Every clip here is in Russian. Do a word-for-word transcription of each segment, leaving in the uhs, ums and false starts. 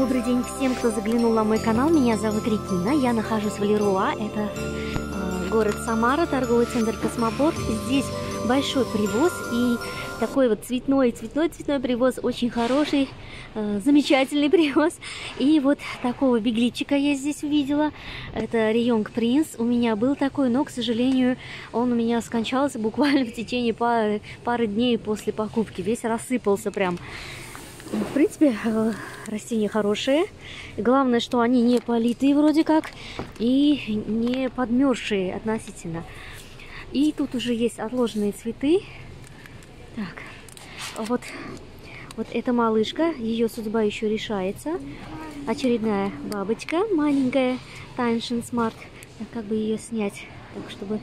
Добрый день всем, кто заглянул на мой канал. Меня зовут Регина. Я нахожусь в Леруа. Это э, город Самара, торговый центр Космопорт. Здесь большой привоз и такой вот цветной, цветной, цветной привоз. Очень хороший, э, замечательный привоз. И вот такого бегличика я здесь увидела. Это Районг Принц. У меня был такой, но, к сожалению, он у меня скончался буквально в течение пары, пары дней после покупки. Весь рассыпался прям. В принципе, растения хорошие. Главное, что они не политые вроде как и не подмерзшие относительно. И тут уже есть отложенные цветы. Так, вот, вот эта малышка, ее судьба еще решается. Очередная бабочка, маленькая, Тайншин Смарт. Как бы ее снять, так чтобы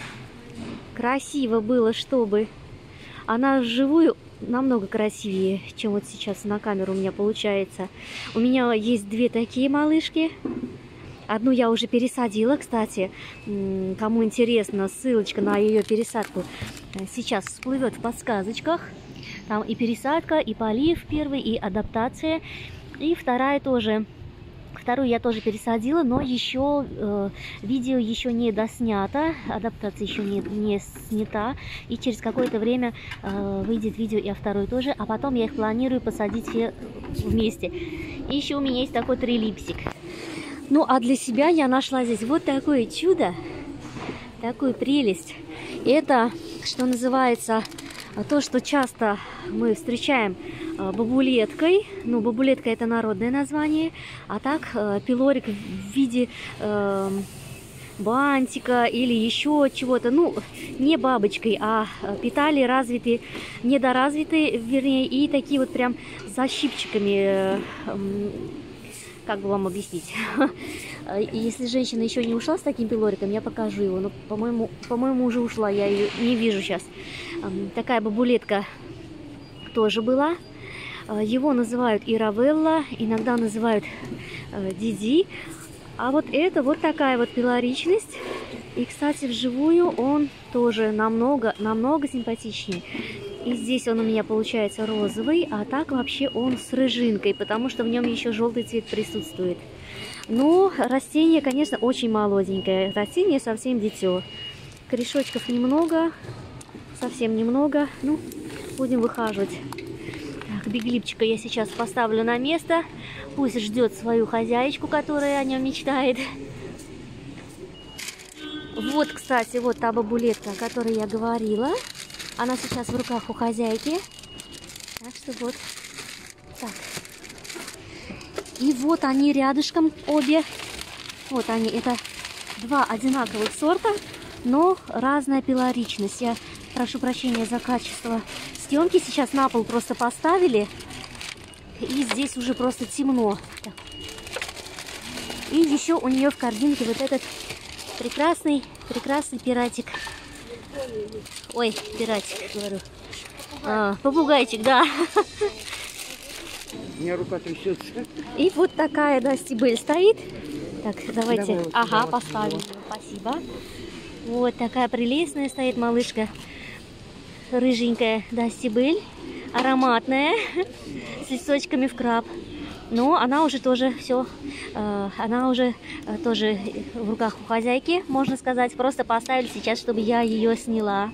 красиво было, чтобы она вживую намного красивее, чем вот сейчас на камеру у меня получается. У меня есть две такие малышки. Одну я уже пересадила, кстати. Кому интересно, ссылочка на ее пересадку сейчас всплывет в подсказочках. Там и пересадка, и полив первый, и адаптация. И вторая тоже. Вторую я тоже пересадила, но еще э, видео еще не доснято, адаптация еще не, не снята. И через какое-то время э, выйдет видео и о второй тоже. А потом я их планирую посадить все вместе. И еще у меня есть такой трилипсик. Ну, а для себя я нашла здесь вот такое чудо, такую прелесть. Это, что называется, то, что часто мы встречаем бабулеткой. Ну, бабулетка — это народное название. А так, пилорик в виде э, бантика или еще чего-то. Ну, не бабочкой, а петали развитые, недоразвитые, вернее, и такие вот прям защипчиками. Э, э, как бы вам объяснить? Если женщина еще не ушла с таким пилориком, я покажу его. Но, по-моему, по-моему, уже ушла. Я ее не вижу сейчас. Такая бабулетка тоже была. Его называют Иравелла, иногда называют Диди. А вот это вот такая вот пилоричность. И, кстати, вживую он тоже намного, намного симпатичнее. И здесь он у меня получается розовый, а так вообще он с рыжинкой, потому что в нем еще желтый цвет присутствует. Но растение, конечно, очень молоденькое. Растение совсем дитё. Корешочков немного, совсем немного. Ну, будем выхаживать. Так, беглипчика я сейчас поставлю на место. Пусть ждет свою хозяечку, которая о нем мечтает. Вот, кстати, вот та бабулетка, о которой я говорила. Она сейчас в руках у хозяйки. Так что вот так. И вот они рядышком обе. Вот они. Это два одинаковых сорта, но разная пилоричность. Я прошу прощения за качество съемки. Сейчас на пол просто поставили. И здесь уже просто темно. Так. И еще у нее в корзинке вот этот прекрасный, прекрасный пиратик. Ой, пиратик, говорю. А, попугайчик, да. У меня рука трясется. И вот такая, да, стебель стоит. Так, давайте. Давай, вот ага, вот поставим. вот. Спасибо. Вот такая прелестная стоит малышка. Рыженькая, да, стебель. Ароматная. С листочками в краб. Но она уже тоже все, э, она уже э, тоже в руках у хозяйки, можно сказать. Просто поставили сейчас, чтобы я ее сняла.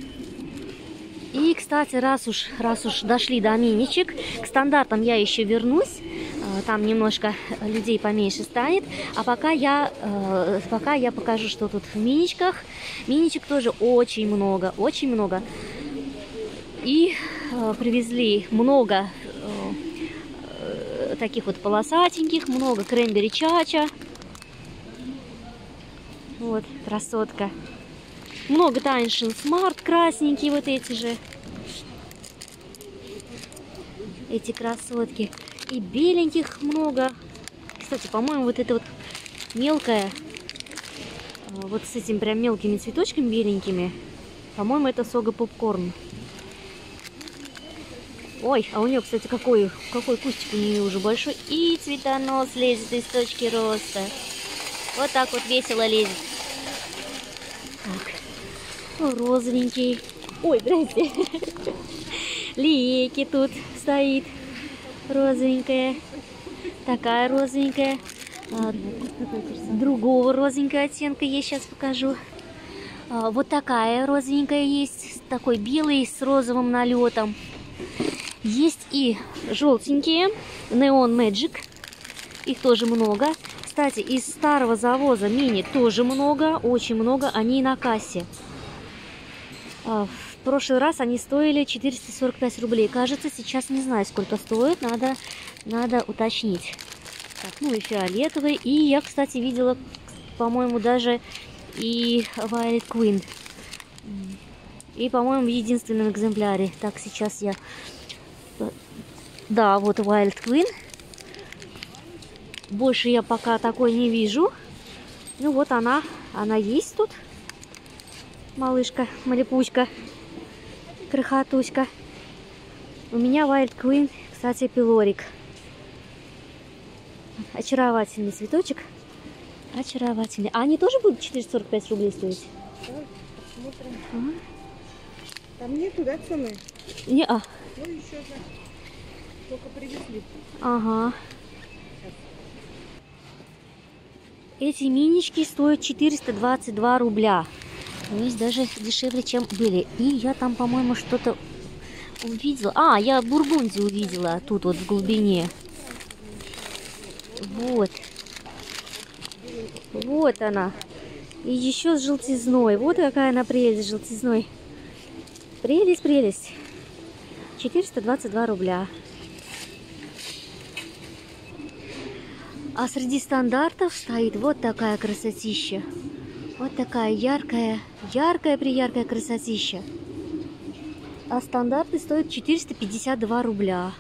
И, кстати, раз уж, раз уж дошли до миничек, к стандартам я еще вернусь. Э, там немножко людей поменьше станет. А пока я, э, пока я покажу, что тут в миничках. Миничек тоже очень много, очень много. И э, привезли много таких вот полосатеньких, много кренбери чача. Вот, красотка. Много Тайншин Смарт, красненькие вот эти же. Эти красотки. И беленьких много. Кстати, по-моему, вот это вот мелкая, вот с этим прям мелкими цветочками беленькими, по-моему, это Сога Попкорн. Ой, а у нее, кстати, какой, какой кустик у нее уже большой. И цветонос лезет из точки роста. Вот так вот весело лезет. Так. Розовенький. Ой, здрасте. Лейки тут стоит. Розовенькая. Такая розовенькая. А, другого розовенького оттенка я сейчас покажу. А, вот такая розовенькая есть. Такой белый с розовым налетом. Есть и желтенькие. Neon Magic. Их тоже много. Кстати, из старого завоза мини тоже много. Очень много. Они на кассе. А, в прошлый раз они стоили четыреста сорок пять рублей. Кажется, сейчас не знаю, сколько стоит. Надо, надо уточнить. Так, ну и фиолетовый. И я, кстати, видела, по-моему, даже и Violet Queen. И, по-моему, в единственном экземпляре. Так, сейчас я... Да, вот Violet Queen. Больше я пока такой не вижу. Ну вот она, она есть тут. Малышка, малипучка, крохотуська. У меня Violet Queen, кстати, пилорик. Очаровательный цветочек. Очаровательный. А они тоже будут четыреста сорок пять рублей стоить? Да, посмотрим. Ага. Там нету, да, цены? Не, а. Ну, еще же только привезли. Ага. Эти минички стоят четыреста двадцать два рубля. То есть даже дешевле, чем были. И я там, по-моему, что-то увидела. А, я бургундию увидела тут вот в глубине. Вот. Вот она. И еще с желтизной. Вот какая она прелесть с желтизной. Прелесть, прелесть. четыреста двадцать два рубля. А среди стандартов стоит вот такая красотища. Вот такая яркая, яркая-прияркая красотища. А стандарты стоят четыреста пятьдесят два рубля.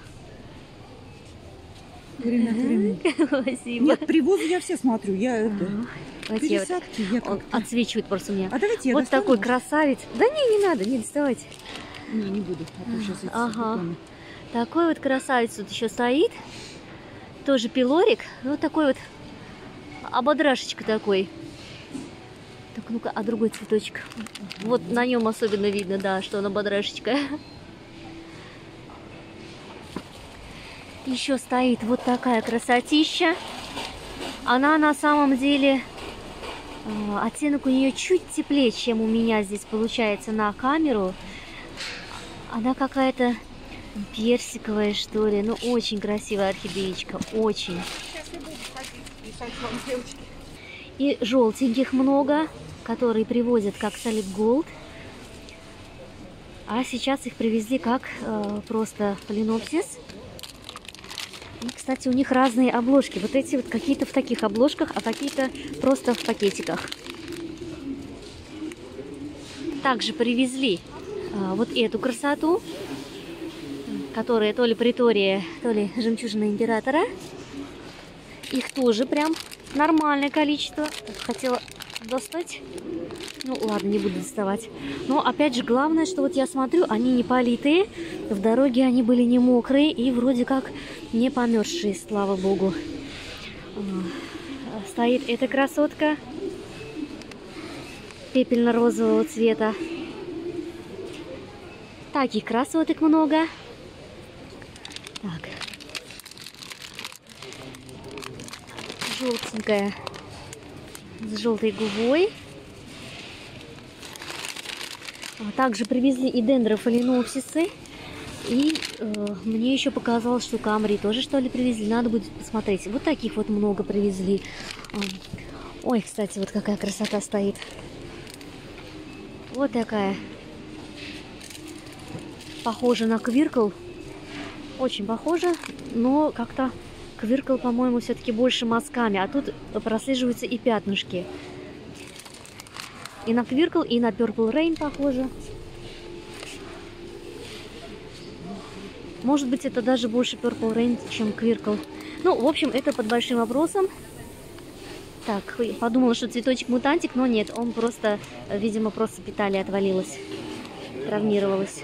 Время, время. Спасибо. Нет, привозы я все смотрю. Я это... Давайте Пересадки я он как-то... отсвечивает просто у меня. А давайте я Вот достану, такой может? красавец. Да не, не надо, не доставайте. Не, не буду. А то сейчас эти Ага. силиконы. Такой вот красавец тут еще стоит. Тоже пилорик. Ну, такой вот ободрашечка такой. Так, ну-ка, а другой цветочек. Вот на нем особенно видно, да, что он ободрашечка. Еще стоит вот такая красотища. Она на самом деле... э, Оттенок у нее чуть теплее, чем у меня здесь получается на камеру. Она какая-то персиковая, что ли. Ну, очень красивая орхидеечка. Очень. Сейчас я буду ходить, писать вам, девочки. И желтеньких много, которые привозят как Solid Gold. А сейчас их привезли как э, просто Phalaenopsis. И, кстати, у них разные обложки. Вот эти вот какие-то в таких обложках, а какие-то просто в пакетиках. Также привезли э, вот эту красоту, которая то ли притория, то ли жемчужина императора. Их тоже прям нормальное количество. Хотела достать. Ну ладно, не буду доставать. Но опять же, главное, что вот я смотрю, они не политые. В дороге они были не мокрые и вроде как не померзшие, слава богу. Стоит эта красотка пепельно-розового цвета. Таких красоток много. Так. Желтенькая с желтой губой. Также привезли и дендрофаленопсисы. И э, мне еще показалось, что камри тоже что ли привезли. Надо будет посмотреть. Вот таких вот много привезли. Ой, кстати, вот какая красота стоит. Вот такая. Похожа на квиркл. Очень похожа, но как-то квиркл, по-моему, все-таки больше мазками. А тут прослеживаются и пятнышки. И на квиркл, и на Purple Rain похоже. Может быть, это даже больше Purple Rain, чем квиркл. Ну, в общем, это под большим вопросом. Так, подумала, что цветочек мутантик, но нет. Он просто, видимо, просто питалия отвалилась. Травмировалась.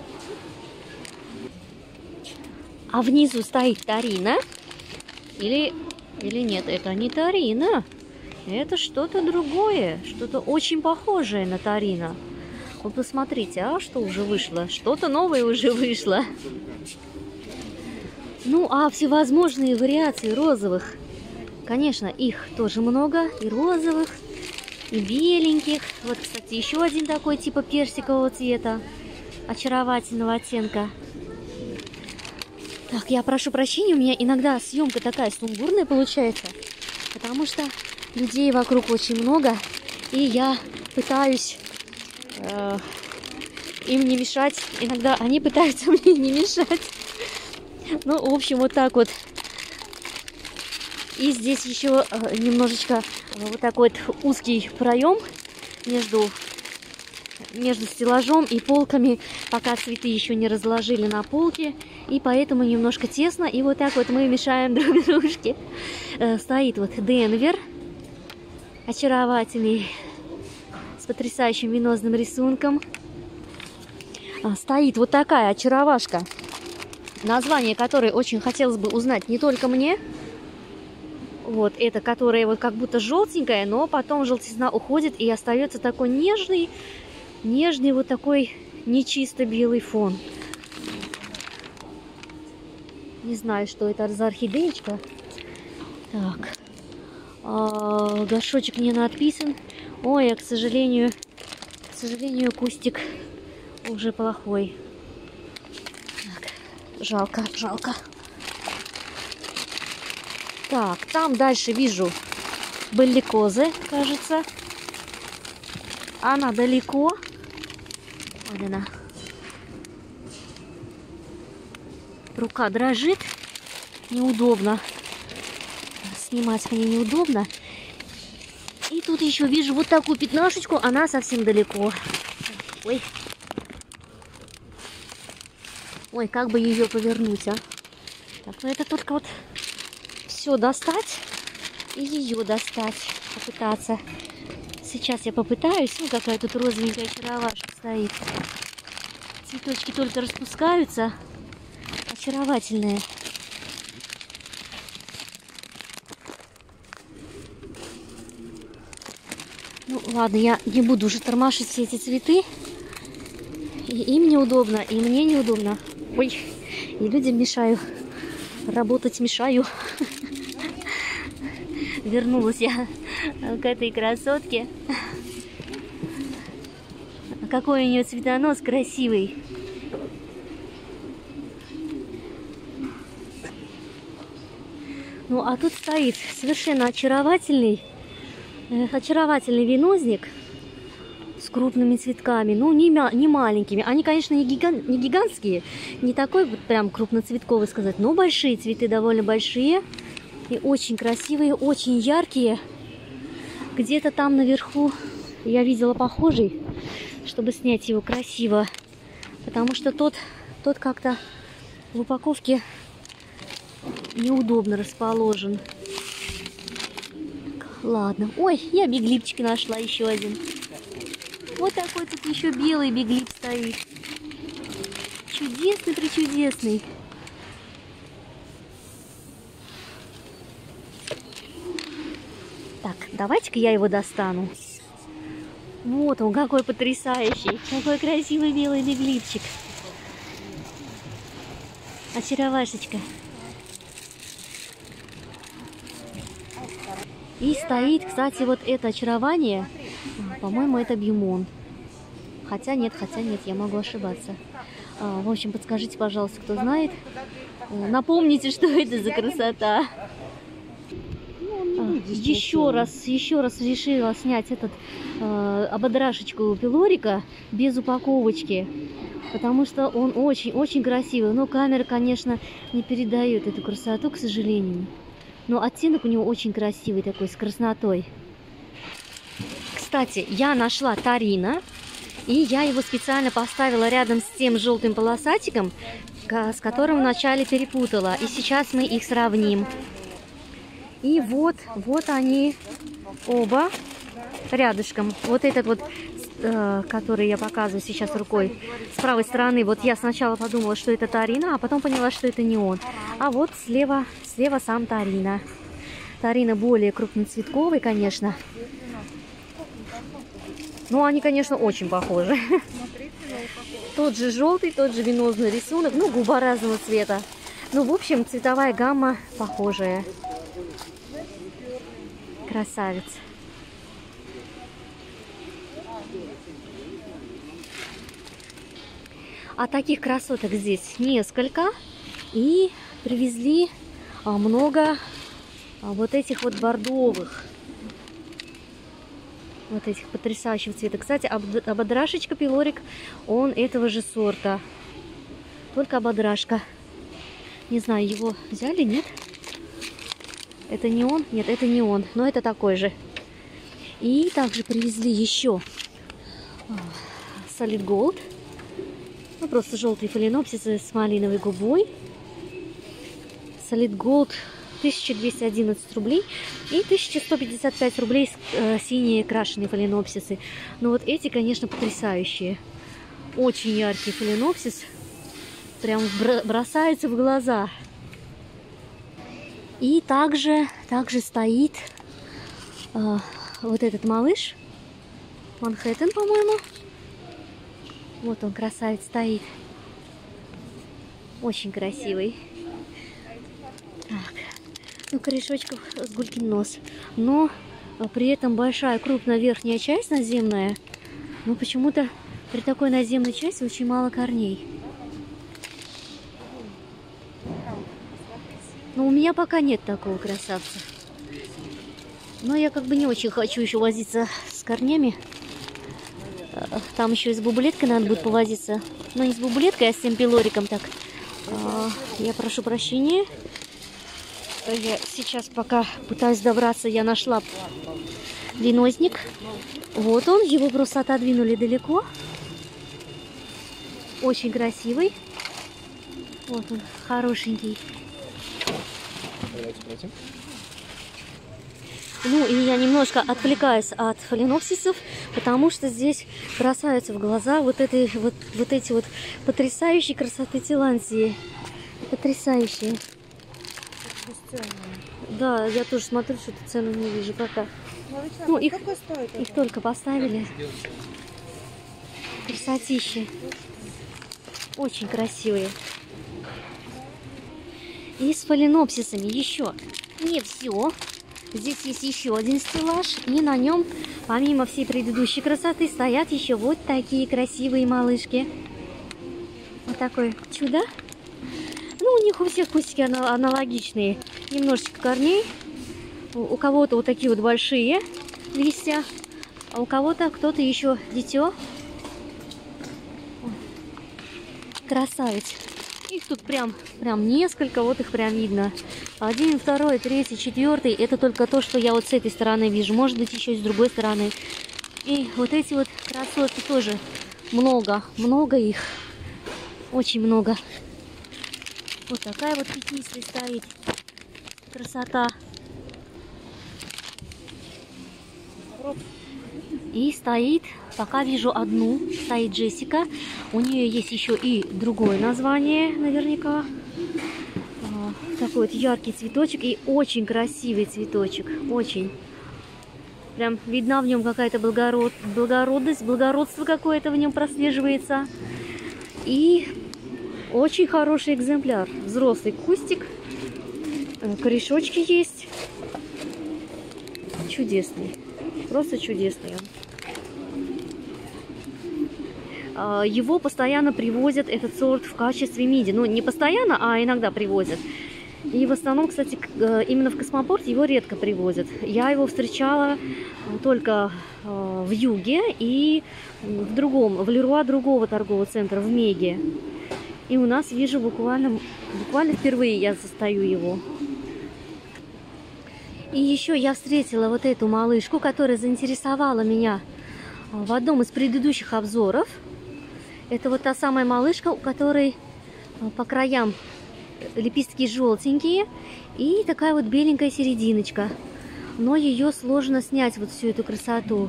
А внизу стоит Тарина. Или, или нет, это не Тарина. Это что-то другое. Что-то очень похожее на Тарина. Вот посмотрите, а что уже вышло? Что-то новое уже вышло. Ну, а всевозможные вариации розовых, конечно, их тоже много. И розовых, и беленьких. Вот, кстати, еще один такой типа персикового цвета, очаровательного оттенка. Так, я прошу прощения, у меня иногда съемка такая сумбурная получается, потому что людей вокруг очень много, и я пытаюсь э, им не мешать. Иногда они пытаются мне не мешать. Ну, в общем, вот так вот. И здесь еще немножечко вот такой вот узкий проем между, между стеллажом и полками, пока цветы еще не разложили на полке. И поэтому немножко тесно. И вот так вот мы мешаем друг дружке. Стоит вот Денвер. Очаровательный. С потрясающим венозным рисунком. Стоит вот такая очаровашка, название которой очень хотелось бы узнать не только мне. Вот это, которая вот как будто желтенькая, но потом желтизна уходит и остается такой нежный, нежный вот такой нечисто белый фон. Не знаю, что это за орхидеечка. Так, а, горшочек не надписан. Ой, а, к сожалению, к сожалению, кустик уже плохой. Так, жалко, жалко. Так, там дальше вижу белликозы, кажется. Она далеко. Вот она. Рука дрожит. Неудобно. Снимать мне неудобно. И тут еще вижу вот такую пятнашечку. Она совсем далеко. Ой. Ой, как бы ее повернуть, а? Так, ну это только вот все достать и ее достать. Попытаться. Сейчас я попытаюсь. Ну, какая тут розовенькая очаровашка стоит. Цветочки только распускаются. Очаровательные. Ну, ладно, я не буду уже тормошить все эти цветы. И им неудобно, и мне неудобно. Ой, и людям мешаю. Работать мешаю. Вернулась я к этой красотке. Какой у нее цветонос красивый. Ну, а тут стоит совершенно очаровательный, э, очаровательный венозник с крупными цветками. Ну, не, не маленькими. Они, конечно, не, гиган, не гигантские, не такой вот прям крупноцветковый сказать, но большие цветы, довольно большие. И очень красивые, очень яркие. Где-то там наверху я видела похожий, чтобы снять его красиво. Потому что тот, тот как-то в упаковке неудобно расположен. Ладно. Ой, я биглипчик нашла еще один. Вот такой тут еще белый биглип стоит. Чудесный, причудесный. Так, давайте-ка я его достану. Вот он, какой потрясающий. Какой красивый белый биглипчик. Очаровашечка. И стоит, кстати, вот это очарование. По-моему, это бьюмон. Хотя нет, хотя нет, я могу ошибаться. А, в общем, подскажите, пожалуйста, кто знает. Напомните, что это за красота. А, еще раз, еще раз решила снять этот э, ободрашечку пилорика без упаковочки. Потому что он очень-очень красивый. Но камера, конечно, не передает эту красоту, к сожалению. Но оттенок у него очень красивый такой, с краснотой. Кстати, я нашла Тарина. И я его специально поставила рядом с тем желтым полосатиком, с которым вначале перепутала. И сейчас мы их сравним. И вот, вот они оба рядышком. Вот этот вот, э, который я показываю сейчас рукой, с правой стороны. Вот я сначала подумала, что это Тарина, а потом поняла, что это не он. А вот слева, слева сам Тарина. Тарина более крупноцветковый, конечно. Ну, они, конечно, очень похожи. Тот же желтый, тот же венозный рисунок. Ну, губа разного цвета. Ну, в общем, цветовая гамма похожая. Красавец. А таких красоток здесь несколько. И привезли много вот этих вот бордовых. Вот этих потрясающих цветов. Кстати, абадрашечка пилорик, он этого же сорта. Только абадрашка. Не знаю, его взяли, нет? Это не он? Нет, это не он. Но это такой же. И также привезли еще Solid Gold. Ну, просто желтые фаленопсисы с малиновой губой. Solid Gold тысяча двести одиннадцать рублей и тысяча сто пятьдесят пять рублей э, синие крашеные фаленопсисы. Но вот эти, конечно, потрясающие. Очень яркий фаленопсис. Прям бросается в глаза. И также, также стоит э, вот этот малыш. Манхэттен, по-моему. Вот он, красавец, стоит. Очень красивый. Так. Ну, корешочков с гулькин нос. Но при этом большая, крупная верхняя часть наземная. Но почему-то при такой наземной части очень мало корней. Но у меня пока нет такого красавца. Но я как бы не очень хочу еще возиться с корнями. Там еще и с бублеткой надо будет повозиться. Но не с бублеткой, а с тем пилориком. Так, я прошу прощения. Я сейчас пока пытаюсь добраться, я нашла ленозник. Вот он, его просто отодвинули далеко. Очень красивый. Вот он, хорошенький. Ну и я немножко отвлекаюсь от фаленопсисов, потому что здесь бросаются в глаза вот, этой, вот, вот эти вот потрясающие красоты тиландии. Потрясающие. Да, я тоже смотрю, что-то цену не вижу пока. Ну, их, их только поставили. Красотища. Очень красивые. И с фаленопсисами еще не все. Здесь есть еще один стеллаж. И на нем, помимо всей предыдущей красоты, стоят еще вот такие красивые малышки. Вот такое чудо. Ну, у них у всех кустики аналогичные. Немножечко корней. У кого-то вот такие вот большие листья. А у кого-то кто-то еще дитё. Красавец. Их тут прям, прям несколько. Вот их прям видно. Один, второй, третий, четвертый. Это только то, что я вот с этой стороны вижу. Может быть, еще и с другой стороны. И вот эти вот красотки тоже много. Много их. Очень много. Вот такая вот пятнистая стоит. Красота. И стоит, пока вижу одну, стоит Джессика. У нее есть еще и другое название, наверняка. Такой вот яркий цветочек и очень красивый цветочек. Очень. Прям видна в нем какая-то благород... благородность, благородство какое-то в нем прослеживается. И очень хороший экземпляр. Взрослый кустик. Корешочки есть. Чудесный. Просто чудесный он. Его постоянно привозят, этот сорт, в качестве миди. Ну, не постоянно, а иногда привозят. И в основном, кстати, именно в Космопорт его редко привозят. Я его встречала только в Юге и в другом, в Леруа другого торгового центра, в Меге. И у нас вижу буквально, буквально впервые я застаю его. И еще я встретила вот эту малышку, которая заинтересовала меня в одном из предыдущих обзоров. Это вот та самая малышка, у которой по краям лепестки желтенькие и такая вот беленькая серединочка. Но ее сложно снять, вот всю эту красоту.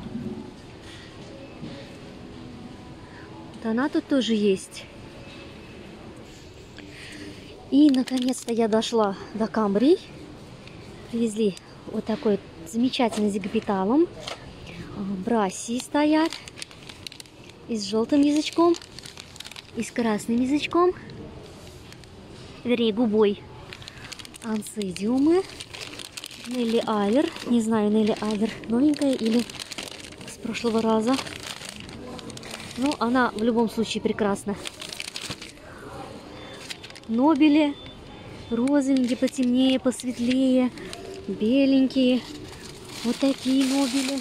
Вот она тут тоже есть. И наконец-то я дошла до камбрий. Привезли вот такой замечательный зигопиталом. Брассии стоят. И с желтым язычком, и с красным язычком. вернее, губой. Ансидиумы. Нелли Айвер. Не знаю, Нелли Айвер новенькая или с прошлого раза. Ну, она в любом случае прекрасна. Нобели. Розовенькие, потемнее, посветлее. Беленькие. Вот такие нобели.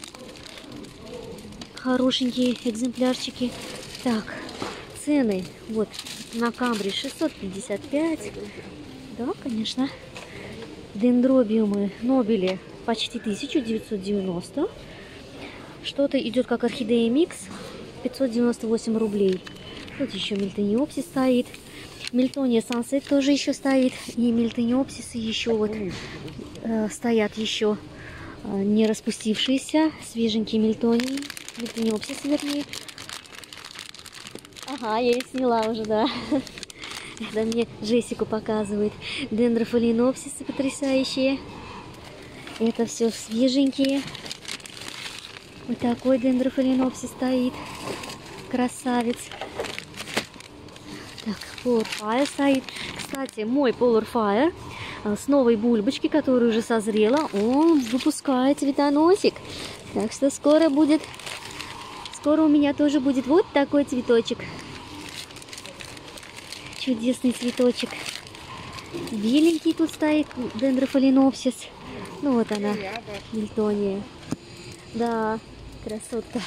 Хорошенькие экземплярчики. Так, цены. Вот, на Камбре шестьсот пятьдесят пять. Да, конечно. Дендробиумы, нобели почти тысяча девятьсот девяносто. Что-то идет как орхидея микс. пятьсот девяносто восемь рублей. Вот еще мильтониопсис стоит. Мильтония Сансет тоже еще стоит. И мильтониопсисы еще вот э, стоят еще э, не распустившиеся. Свеженькие мильтонии. Мильтониопсисы, вернее. Ага, я их сняла уже, да. Это мне Джессику показывает. Дендрофаленопсисы потрясающие. Это все свеженькие. Вот такой дендрофаленопсис стоит. Красавец. Так, Polar Fire стоит. Кстати, мой Polar Fire с новой бульбочки, которая уже созрела, он выпускает цветоносик. Так что скоро будет... Скоро у меня тоже будет вот такой цветочек. Чудесный цветочек. Беленький тут стоит дендрофаленопсис. Ну вот она, мильтония. Да, красотка.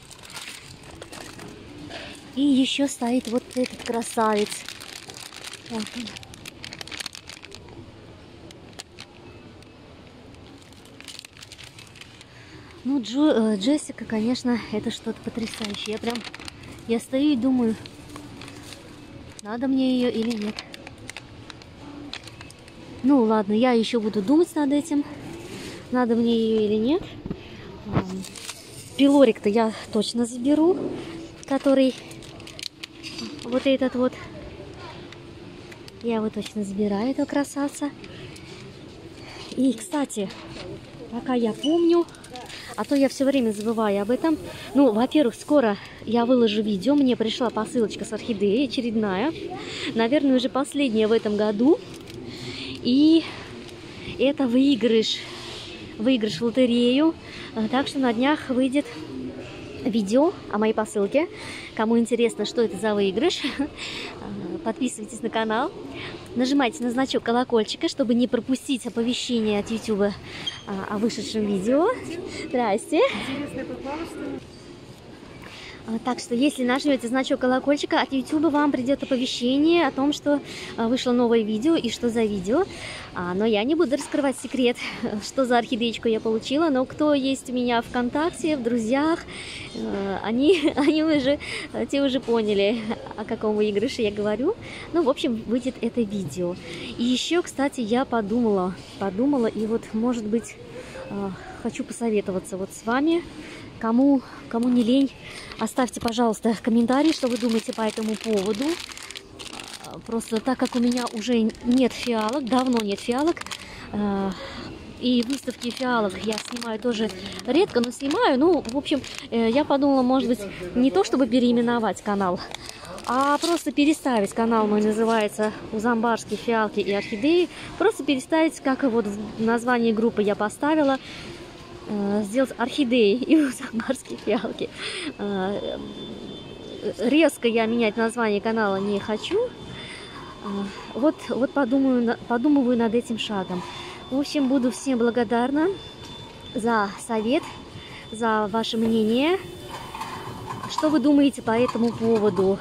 И еще стоит вот этот красавец. Вот он. Ну, Джо, э, Джессика, конечно, это что-то потрясающее. Я прям, я стою и думаю, надо мне ее или нет. Ну, ладно, я еще буду думать над этим, надо мне ее или нет. Пилорик-то я точно заберу, который вот этот вот. Я его точно забираю, этого красавца. И, кстати, пока я помню, а то я все время забываю об этом. Ну, во-первых, скоро я выложу видео. Мне пришла посылочка с орхидеей, очередная. Наверное, уже последняя в этом году. И это выигрыш. Выигрыш в лотерею. Так что на днях выйдет видео о моей посылке. Кому интересно, что это за выигрыш, подписывайтесь на канал. Нажимайте на значок колокольчика, чтобы не пропустить оповещение от YouTube о вышедшем видео. Здрасте. Так что, если нажмете значок колокольчика, от YouTube вам придет оповещение о том, что вышло новое видео и что за видео. Но я не буду раскрывать секрет, что за орхидеечку я получила. Но кто есть у меня ВКонтакте, в друзьях, они, они уже, те уже поняли, о каком выигрыше я говорю. Ну, в общем, выйдет это видео. И еще, кстати, я подумала, подумала, и вот, может быть, хочу посоветоваться вот с вами. Кому, кому не лень, оставьте, пожалуйста, комментарий, что вы думаете по этому поводу. Просто так как у меня уже нет фиалок, давно нет фиалок, и выставки фиалок я снимаю тоже редко, но снимаю. Ну, в общем, я подумала, может быть, не то чтобы переименовать канал, а просто переставить. Канал мой называется «Узамбарские фиалки и орхидеи». Просто переставить, как и вот в названии группы я поставила, сделать орхидеи и узамбарские фиалки. Резко я менять название канала не хочу. Вот, вот подумаю, подумываю над этим шагом. В общем, буду всем благодарна за совет, за ваше мнение. Что вы думаете по этому поводу?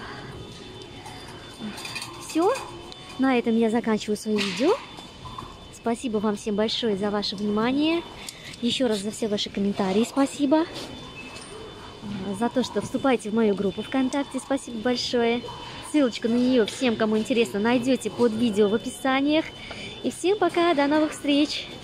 Все. На этом я заканчиваю свое видео. Спасибо вам всем большое за ваше внимание. Еще раз за все ваши комментарии спасибо. За то, что вступаете в мою группу ВКонтакте, спасибо большое. Ссылочку на нее всем, кому интересно, найдете под видео в описаниях. И всем пока, до новых встреч!